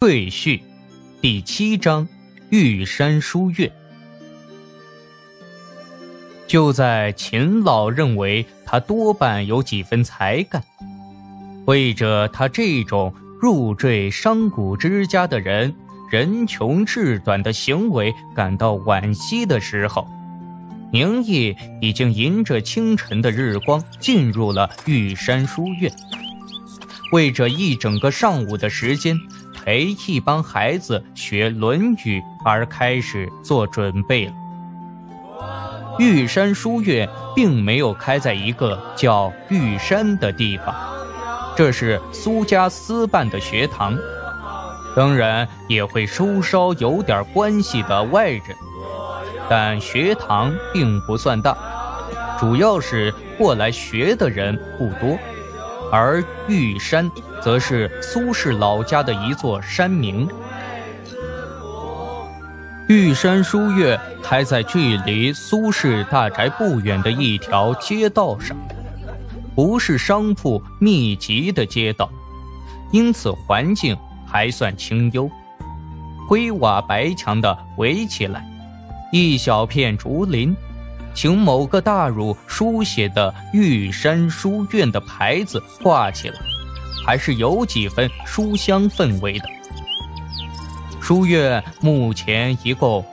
赘序第7章玉山书院。就在秦老认为他多半有几分才干，为着他这种入赘商贾之家的人穷志短的行为感到惋惜的时候，宁毅已经迎着清晨的日光进入了玉山书院，为着一整个上午的时间陪一帮孩子学《论语》而开始做准备了。玉山书院并没有开在一个叫玉山的地方，这是苏家私办的学堂，当然也会收稍有点关系的外人，但学堂并不算大，主要是过来学的人不多，而玉山则是苏氏老家的一座山名。玉山书院开在距离苏氏大宅不远的一条街道上，不是商铺密集的街道，因此环境还算清幽，灰瓦白墙的围起来，一小片竹林，请某个大儒书写的玉山书院的牌子挂起来，还是有几分书香氛围的。书院目前一共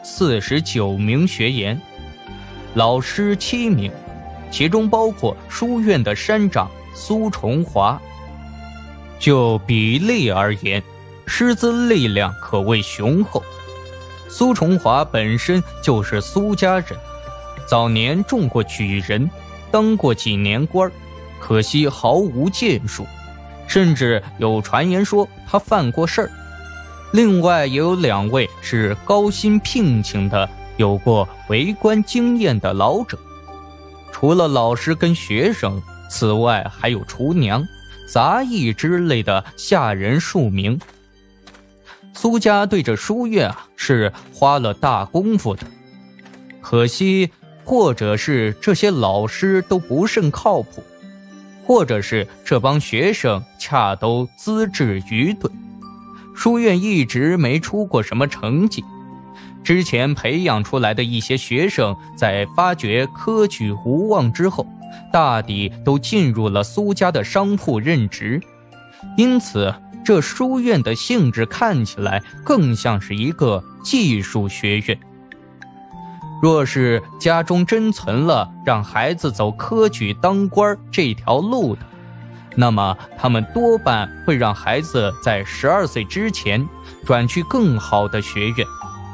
49名学员，老师7名，其中包括书院的山长苏崇华。就比例而言，师资力量可谓雄厚。苏崇华本身就是苏家人，早年中过举人，当过几年官，可惜毫无建树，甚至有传言说他犯过事儿。另外也有2位是高薪聘请的有过为官经验的老者，除了老师跟学生，此外还有厨娘、杂役之类的下人数名。苏家对这书院是花了大功夫的，可惜或者是这些老师都不甚靠谱，或者是这帮学生恰都资质愚钝，书院一直没出过什么成绩。之前培养出来的一些学生在发觉科举无望之后，大抵都进入了苏家的商铺任职，因此这书院的性质看起来更像是一个技术学院。若是家中真存了让孩子走科举当官这条路的，那么他们多半会让孩子在12岁之前转去更好的学院。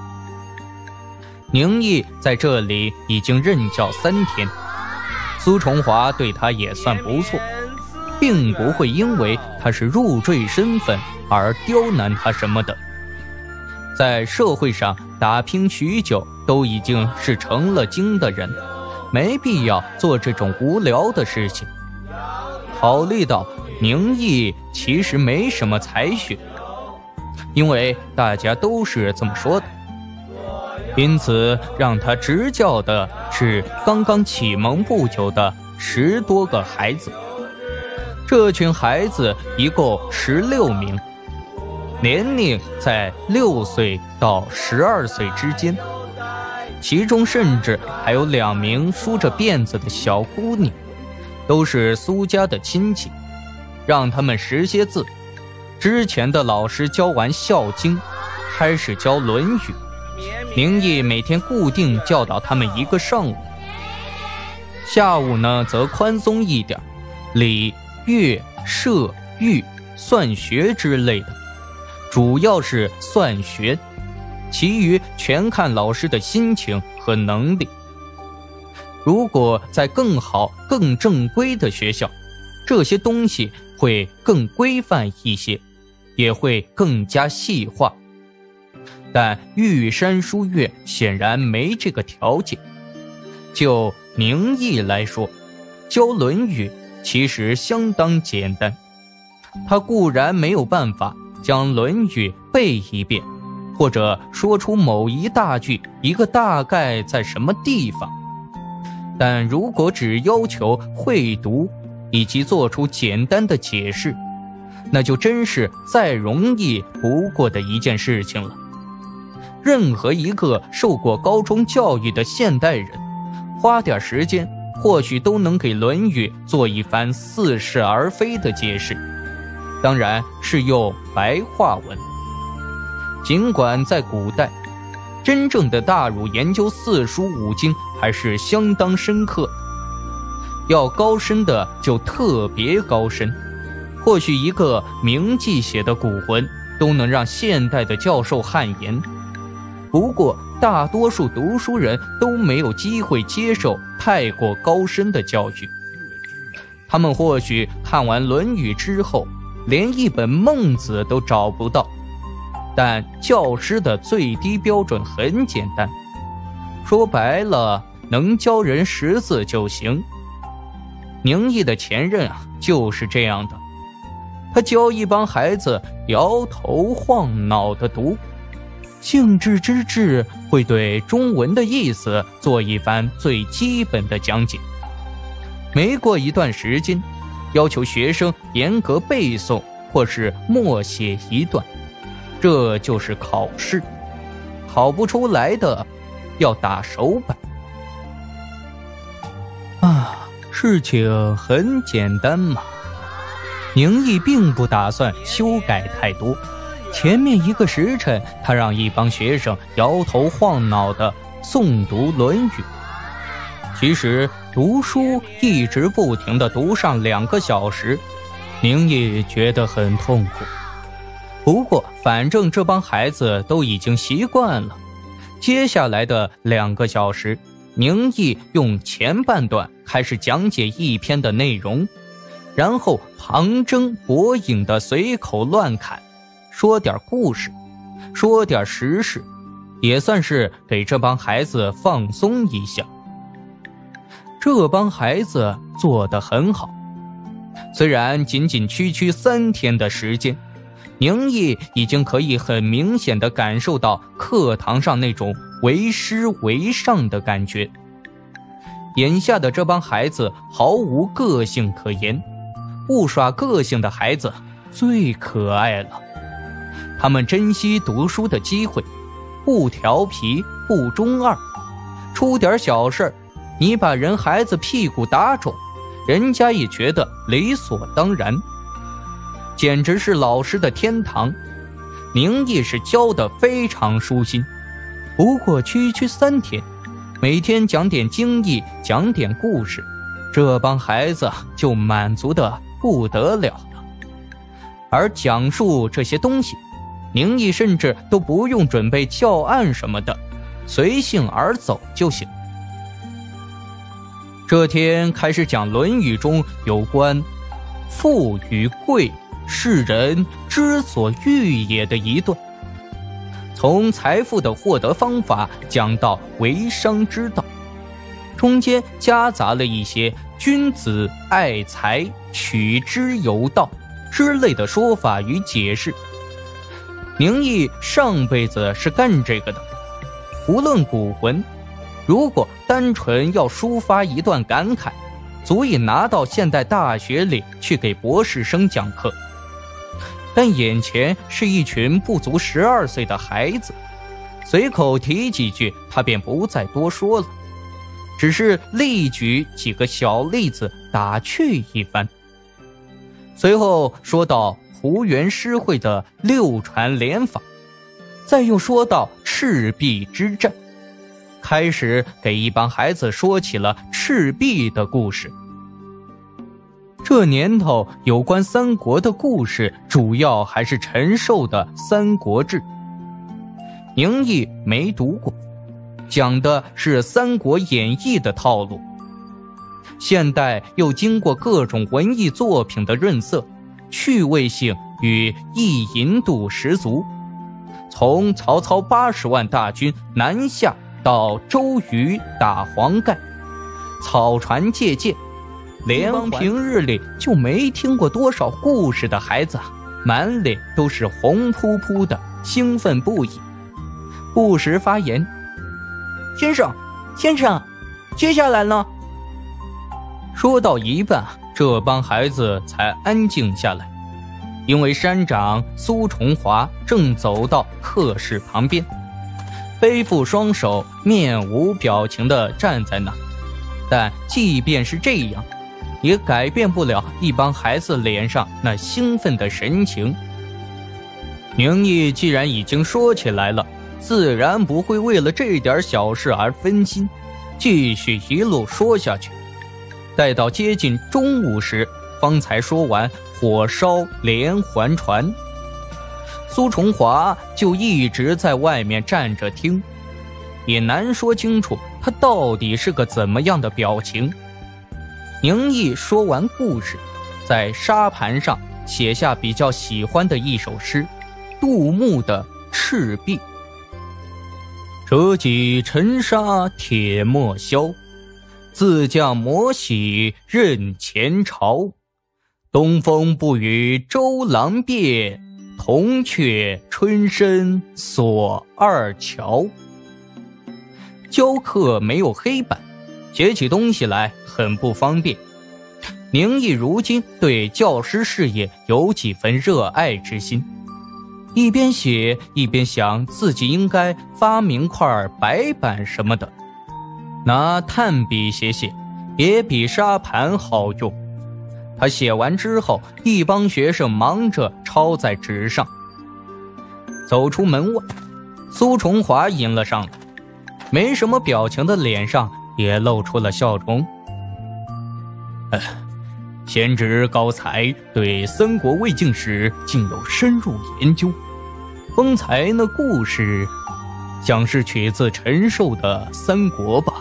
宁毅在这里已经任教3天，苏崇华对他也算不错，并不会因为他是入赘身份而刁难他什么的。在社会上打拼许久，都已经是成了精的人，没必要做这种无聊的事情。考虑到宁毅其实没什么才学，因为大家都是这么说的，因此让他执教的是刚刚启蒙不久的10多个孩子。这群孩子一共16名，年龄在6岁到12岁之间，其中甚至还有2名梳着辫子的小姑娘，都是苏家的亲戚，让他们识些字。之前的老师教完《孝经》，开始教《论语》，宁毅每天固定教导他们1个上午。下午呢，则宽松一点，礼、乐、射、御、算学之类的，主要是算学，其余全看老师的心情和能力。如果在更好更正规的学校，这些东西会更规范一些，也会更加细化，但玉山书院显然没这个条件。就宁毅来说，教《论语》其实相当简单，他固然没有办法将《论语》背一遍，或者说出某一大句一个大概在什么地方，但如果只要求会读以及做出简单的解释， 那就真是再容易不过的一件事情了。任何一个受过高中教育的现代人，花点时间或许都能给《论语》做一番似是而非的解释，当然是用白话文。尽管在古代，真正的大儒研究四书五经还是相当深刻的，要高深的就特别高深，或许一个铭记写的古文都能让现代的教授汗颜。不过大多数读书人都没有机会接受太过高深的教育，他们或许看完《论语》之后连一本《孟子》都找不到。但教师的最低标准很简单，说白了，能教人识字就行。宁毅的前任就是这样的，他教一帮孩子摇头晃脑的读，兴致之至会对中文的意思做一番最基本的讲解。没过一段时间，要求学生严格背诵或是默写一段，这就是考试，考不出来的要打手板。事情很简单嘛。宁毅并不打算修改太多，前面一个时辰，他让一帮学生摇头晃脑地诵读《论语》。其实读书一直不停地读上2个小时，宁毅觉得很痛苦。不过反正这帮孩子都已经习惯了，接下来的2个小时，宁毅用前半段开始讲解一篇的内容，然后旁征博引的随口乱侃，说点故事，说点时事，也算是给这帮孩子放松一下。这帮孩子做得很好，虽然仅仅区3天的时间，宁毅已经可以很明显地感受到课堂上那种为师为上的感觉。眼下的这帮孩子毫无个性可言，不耍个性的孩子最可爱了。他们珍惜读书的机会，不调皮不中二，出点小事，你把人孩子屁股打肿，人家也觉得理所当然，简直是老师的天堂。宁毅是教得非常舒心，不过区3天，每天讲点经义，讲点故事，这帮孩子就满足得不得了了。而讲述这些东西，宁毅甚至都不用准备教案什么的，随性而走就行。这天开始讲《论语》中有关富与贵，是人之所欲也的一段，从财富的获得方法讲到为商之道，中间夹杂了一些君子爱财，取之有道之类的说法与解释。宁毅上辈子是干这个的，无论古文，如果单纯要抒发一段感慨，足以拿到现代大学里去给博士生讲课。但眼前是一群不足12岁的孩子，随口提几句他便不再多说了，只是例举几个小例子打趣一番。随后说到濮原诗会的6传连法，再又说到赤壁之战，开始给一帮孩子说起了赤壁的故事。这年头有关三国的故事主要还是陈寿的《三国志》，宁毅没读过，讲的是《三国演义》的套路。现代又经过各种文艺作品的润色，趣味性与意淫度十足。从曹操80万大军南下到周瑜打黄盖，草船借箭，连平日里就没听过多少故事的孩子，满脸都是红扑扑的，兴奋不已，不时发言：先生，接下来呢？说到一半，这帮孩子才安静下来。 因为山长苏崇华正走到客室旁边，背负双手，面无表情地站在那。但即便是这样，也改变不了一帮孩子脸上那兴奋的神情。宁毅既然已经说起来了，自然不会为了这点小事而分心，继续一路说下去。待到接近中午时，方才说完火烧连环船。苏崇华就一直在外面站着听，也难说清楚他到底是个怎么样的表情。宁毅说完故事，在沙盘上写下比较喜欢的一首诗，杜牧的《赤壁》。折戟沉沙铁莫销，自将磨洗认前朝。东风不与周郎便，铜雀春深锁二乔。教课没有黑板，写起东西来很不方便。宁毅如今对教师事业有几分热爱之心，一边写一边想自己应该发明块白板什么的，拿炭笔写写也比沙盘好用。他写完之后，一帮学生忙着抄在纸上。走出门外，苏崇华迎了上来，没什么表情的脸上也露出了笑容。贤侄高才对三国魏晋史竟有深入研究，方才那故事想是取自陈寿的三国吧。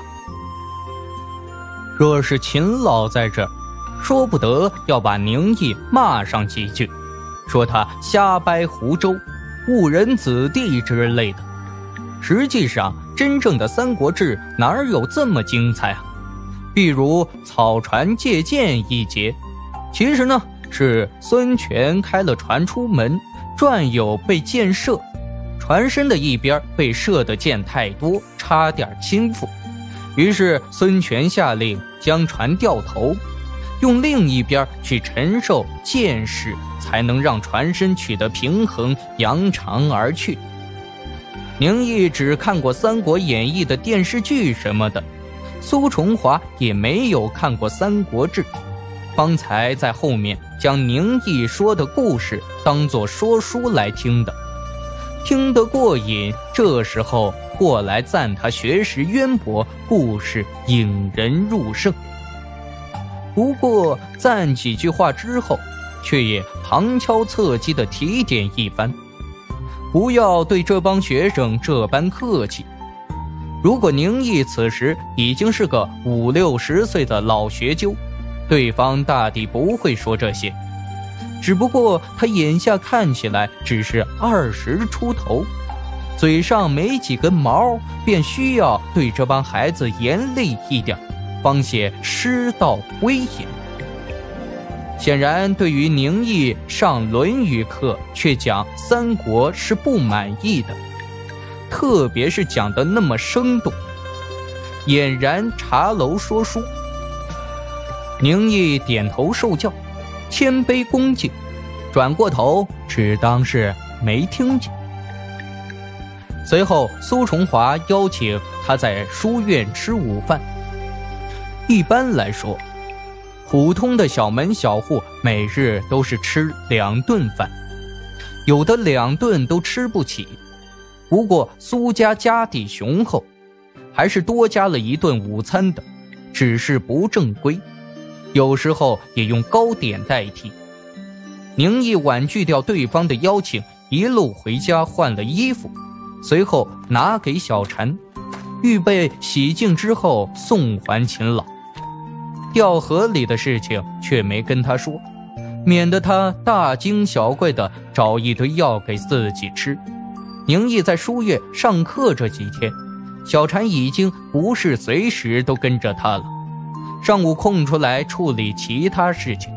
若是秦老在这儿，说不得要把宁毅骂上几句，说他瞎掰湖州，误人子弟之类的。实际上真正的三国志哪有这么精彩啊？比如草船借箭一节，其实呢是孙权开了船出门，转友被箭射，船身的一边被射的箭太多，差点倾覆，于是孙权下令将船掉头，用另一边去承受箭势，才能让船身取得平衡，扬长而去。宁毅只看过《三国演义》的电视剧什么的，苏崇华也没有看过《三国志》，方才在后面将宁毅说的故事当作说书来听的，听得过瘾，这时候过来赞他学识渊博，故事引人入胜。不过赞几句话之后，却也旁敲侧击地提点一番，不要对这帮学生这般客气。如果宁毅此时已经是个50、60岁的老学究，对方大抵不会说这些，只不过他眼下看起来只是20出头，嘴上没几根毛，便需要对这帮孩子严厉一点，方显师道威严。显然对于宁毅上《论语》课却讲三国是不满意的，特别是讲得那么生动，俨然茶楼说书。宁毅点头受教，谦卑恭敬，转过头只当是没听见。随后苏崇华邀请他在书院吃午饭。一般来说，普通的小门小户每日都是吃2顿饭，有的2顿都吃不起。不过苏家家底雄厚，还是多加了1顿午餐的，只是不正规，有时候也用糕点代替。宁毅婉拒掉对方的邀请，一路回家换了衣服，随后拿给小婵，预备洗净之后送还秦老。掉河里的事情却没跟他说，免得他大惊小怪地找一堆药给自己吃。宁毅在书院上课这几天，小婵已经不是随时都跟着他了，上午空出来处理其他事情。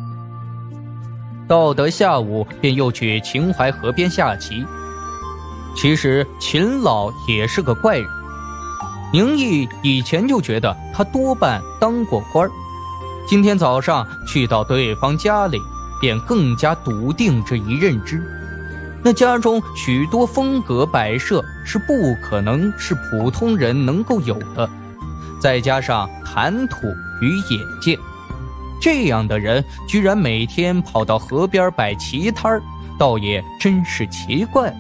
到得下午便又去秦淮河边下棋。其实秦老也是个怪人，宁毅以前就觉得他多半当过官，今天早上去到对方家里， 便更加笃定这一认知。那家中许多风格摆设是不可能是普通人能够有的，再加上谈吐与眼界，这样的人居然每天跑到河边摆棋摊，倒也真是奇怪。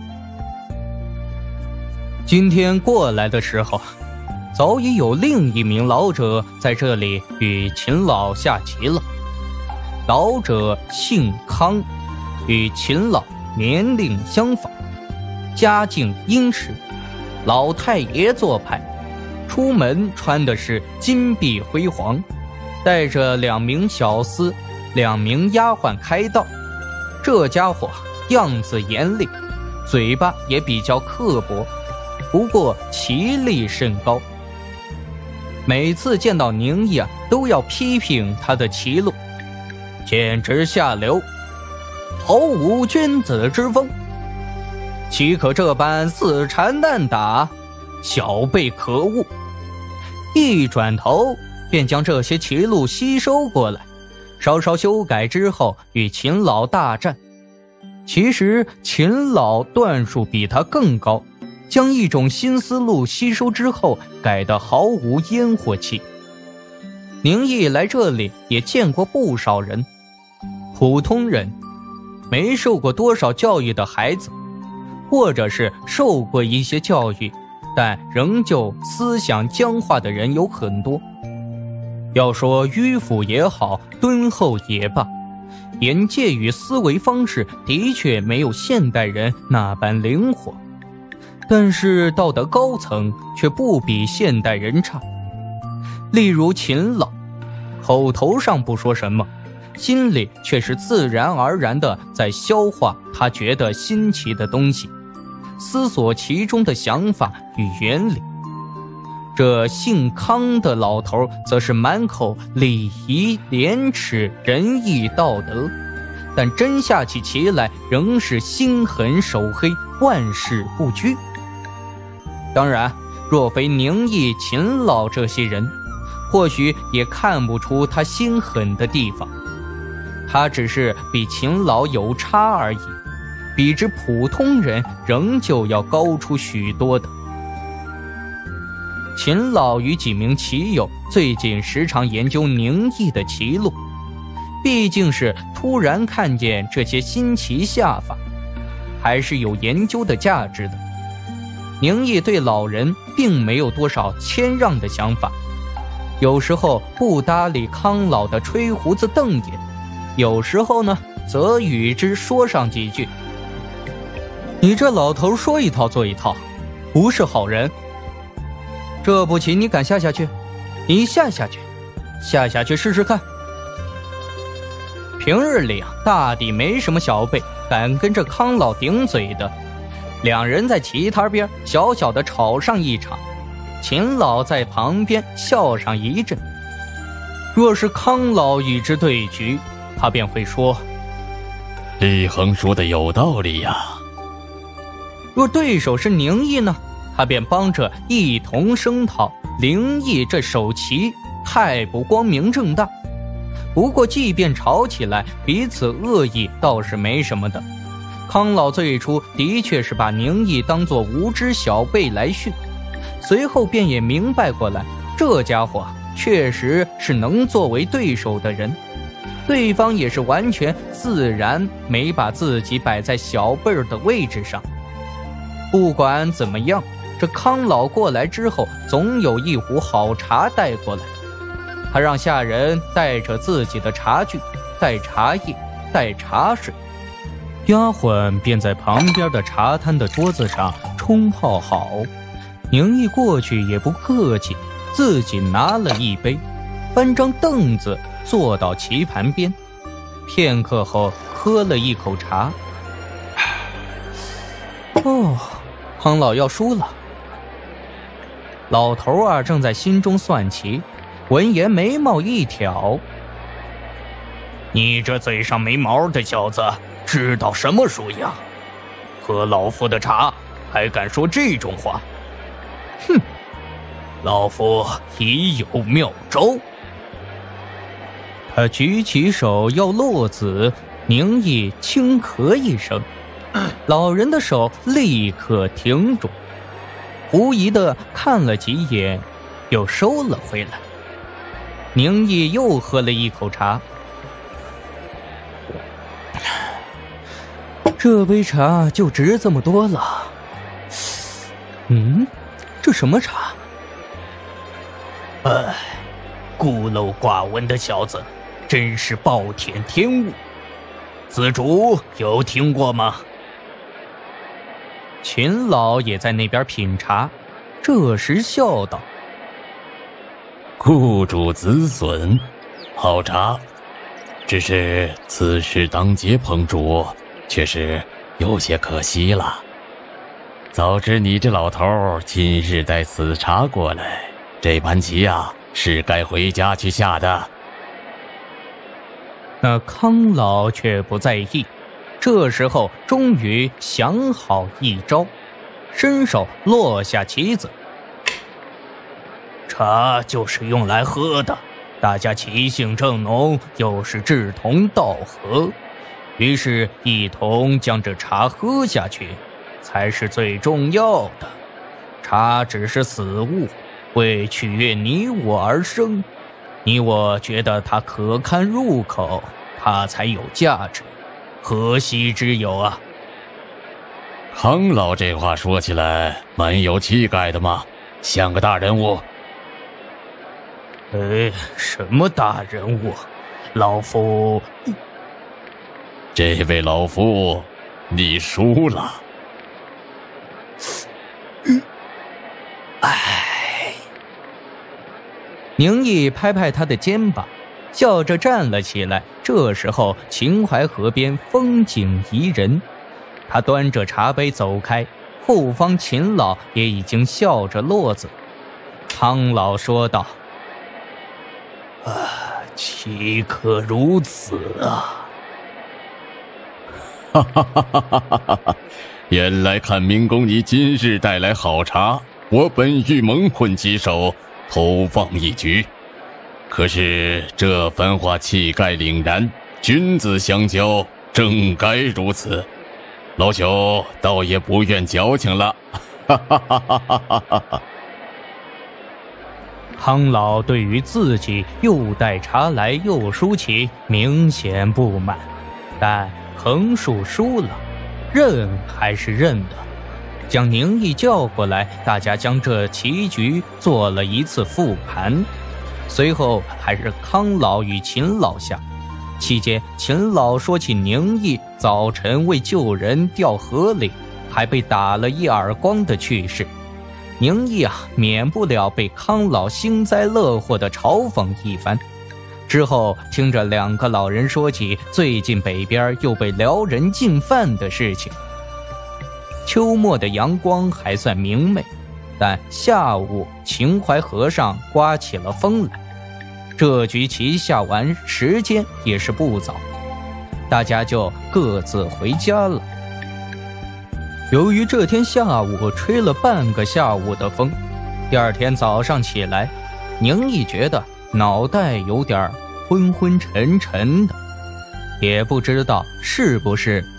今天过来的时候，早已有另一名老者在这里与秦老下棋了。老者姓康，与秦老年龄相仿，家境殷实，老太爷做派，出门穿的是金碧辉煌，带着2名小厮、2名丫鬟开道。这家伙样子严厉，嘴巴也比较刻薄，不过棋力甚高。每次见到宁毅都要批评他的棋路，简直下流，毫无君子之风，岂可这般死缠烂打，小辈可恶。一转头便将这些棋路吸收过来，稍稍修改之后与秦老大战。其实秦老段数比他更高，将一种新思路吸收之后改得毫无烟火气。宁毅来这里也见过不少人，普通人，没受过多少教育的孩子，或者是受过一些教育但仍旧思想僵化的人有很多。要说迂腐也好，敦厚也罢，眼界与思维方式的确没有现代人那般灵活，但是道德高层却不比现代人差。例如秦老，口头上不说什么，心里却是自然而然地在消化他觉得新奇的东西，思索其中的想法与原理。这姓康的老头则是满口礼仪廉耻仁义道德，但真下起棋来仍是心狠手黑，万事不拘。当然若非宁毅、秦老这些人，或许也看不出他心狠的地方，他只是比秦老有差而已，比之普通人仍旧要高出许多的。秦老与几名棋友最近时常研究宁毅的棋路，毕竟是突然看见这些新棋下法，还是有研究的价值的。宁毅对老人并没有多少谦让的想法，有时候不搭理康老的吹胡子瞪眼，有时候呢则与之说上几句。你这老头说一套做一套，不是好人。这步棋你敢下下去？你下下去，下下去试试看。平日里大抵没什么小辈敢跟这康老顶嘴的，两人在棋摊边小小的吵上一场，秦老在旁边笑上一阵。若是康老与之对局，他便会说： 厉恒说的有道理呀。 若对手是宁毅呢，他便帮着一同声讨宁毅这手棋太不光明正大。不过即便吵起来，彼此恶意倒是没什么的。康老最初的确是把宁毅当作无知小辈来训，随后便也明白过来，这家伙确实是能作为对手的人，对方也是完全自然没把自己摆在小辈的位置上。不管怎么样，这康老过来之后总有一壶好茶带过来，他让下人带着自己的茶具，带茶叶，带茶水，丫鬟便在旁边的茶摊的桌子上冲泡好。宁毅过去也不客气，自己拿了一杯，搬张凳子坐到棋盘边，片刻后喝了一口茶。哦，康老要输了。老头儿正在心中算棋，闻言眉毛一挑： 你这嘴上没毛的小子，知道什么输赢？喝老夫的茶还敢说这种话？ 哼， 老夫已有妙招。 他举起手要落子， 宁毅轻咳一声，老人的手立刻停住，狐疑地看了几眼，又收了回来。宁毅又喝了一口茶，这杯茶就值这么多了。这什么茶？ 孤陋寡闻的小子，真是暴殄天物。子主有听过吗？ 秦老也在那边品茶，这时笑道： 雇主子孙，好茶，只是此事当街烹煮，却是有些可惜了。早知你这老头今日带此茶过来，这盘棋啊，是该回家去下的。 那康老却不在意，这时候终于想好一招，伸手落下棋子。 茶就是用来喝的，大家其性正浓，又是志同道合，于是一同将这茶喝下去，才是最重要的。茶只是死物，为取悦你我而生，你我觉得它可堪入口，它才有价值，何惜之有啊？ 康老这话说起来蛮有气概的嘛，像个大人物。 什么大人物？老夫…… 这位老夫，你输了。 宁毅拍拍他的肩膀，笑着站了起来。这时候秦淮河边风景宜人，他端着茶杯走开，后方秦老也已经笑着落子。康老说道： 岂可如此啊！ 哈哈哈哈哈哈！原来看明公你今日带来好茶，我本欲蒙混几手，投放一局。可是这番话气概凛然，君子相交正该如此。老朽倒也不愿矫情了，哈哈哈哈哈哈！ 康老对于自己又带茶来又输棋明显不满，但横竖输了，认还是认的。将宁毅叫过来，大家将这棋局做了一次复盘。随后还是康老与秦老下，期间秦老说起宁毅早晨为救人掉河里，还被打了一耳光的趣事。宁毅免不了被康老幸灾乐祸地嘲讽一番。之后听着两个老人说起最近北边又被辽人进犯的事情。秋末的阳光还算明媚，但下午秦淮河上刮起了风来。这局棋下完，时间也是不早，大家就各自回家了。由于这天下午吹了半个下午的风，第二天早上起来，宁毅觉得脑袋有点昏昏沉沉的，也不知道是不是